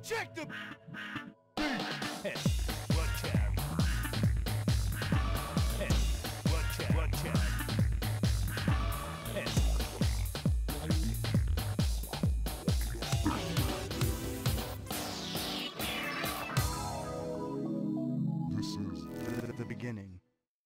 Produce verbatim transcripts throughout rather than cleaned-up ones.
Check the Hey, what can? Hey, what can? What can? Hey. This is the beginning.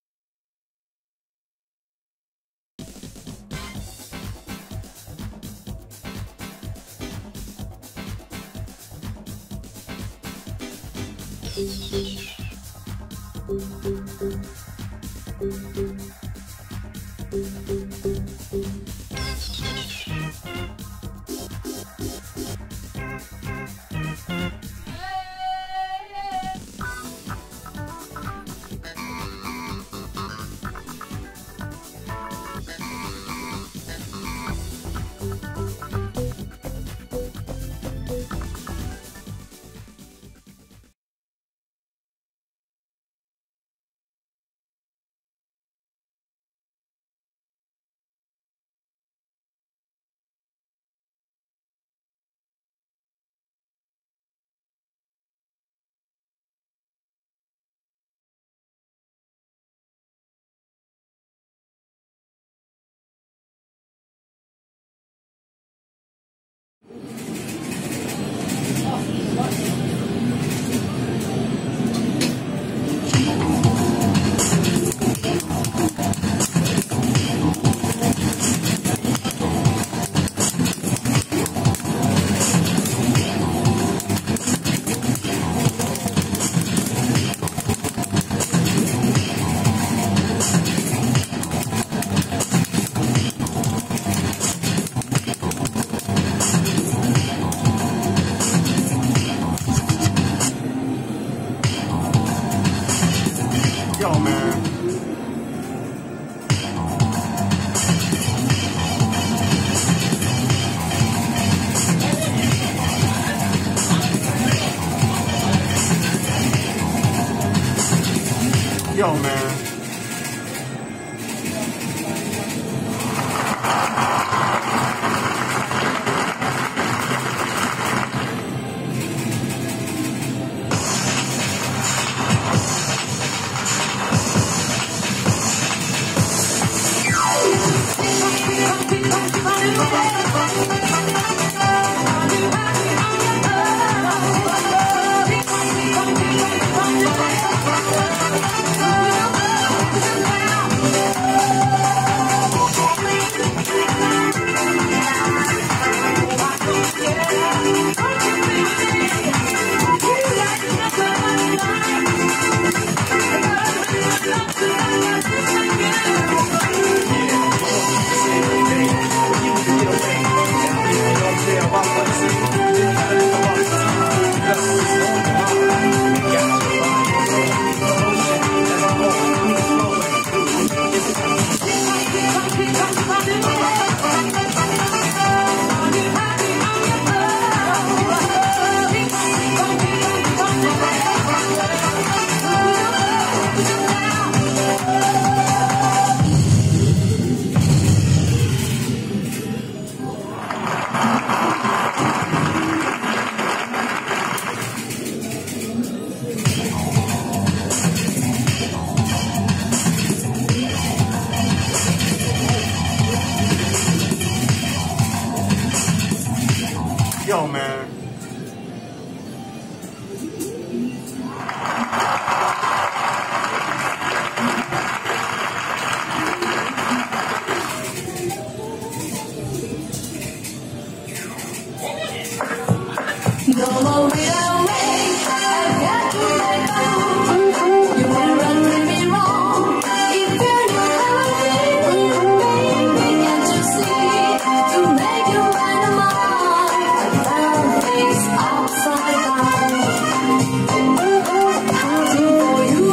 Yo, man. Yo, man. Yo, man. No more wait away, I've got to let go. You wanna run with me wrong? If you're not happy, baby, can't you see? To make you right of mine, I found things outside out. For you,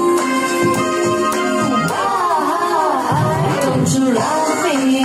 why don't you love me?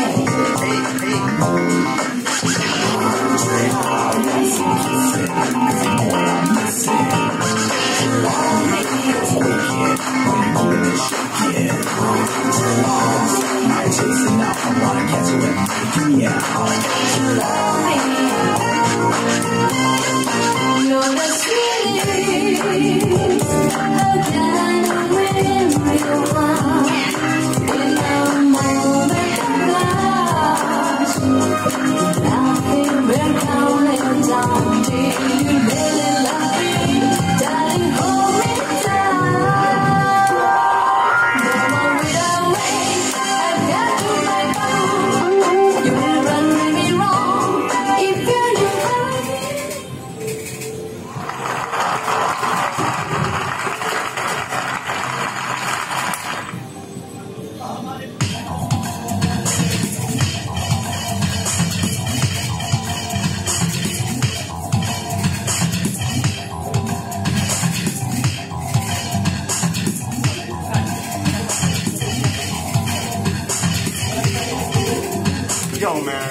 I chase it now, I wanna catch it and take it out. You're the sweetest again when you are in a moment of love. Nothing will count it down till you really love me. Darling, hold me tight. No more without wait. I've got to make a move. You will run me wrong if you're you Yo, man.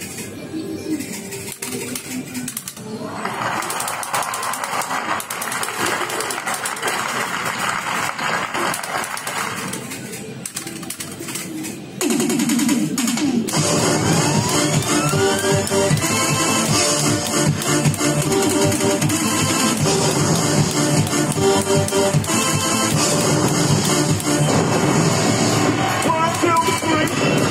One, two, three.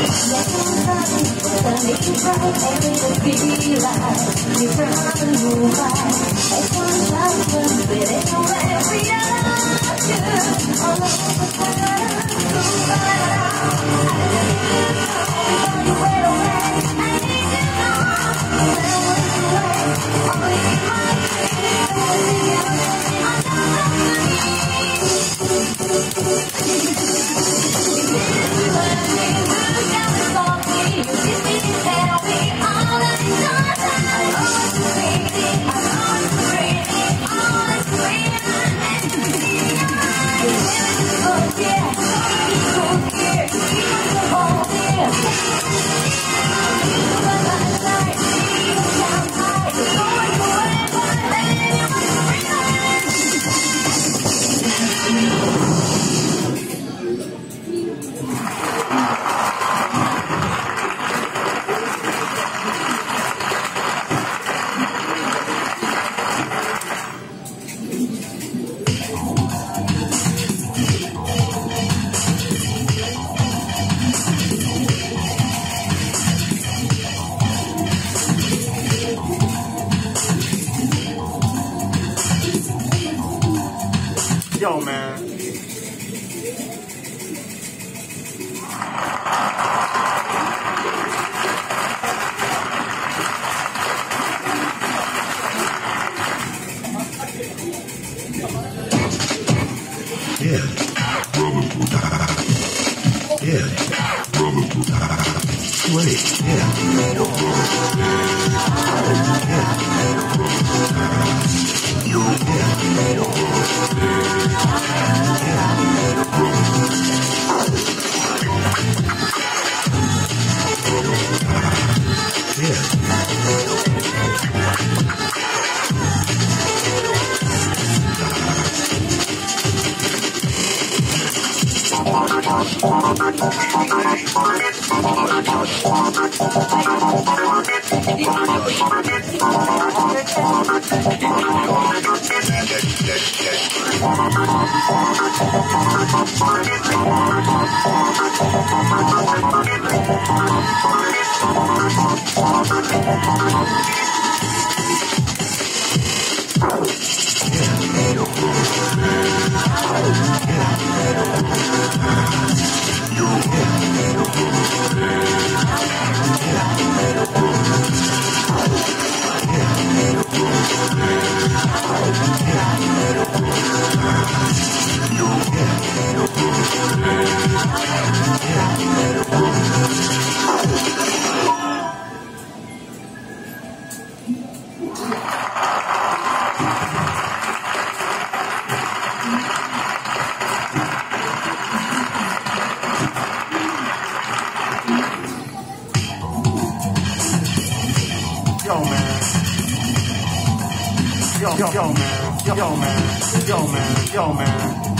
Yo, man. Yeah. Yeah. Wait. Yeah. Yo, man. Yo, yo, yo, man. Yo, yo, man. Yo, man. Yo, man.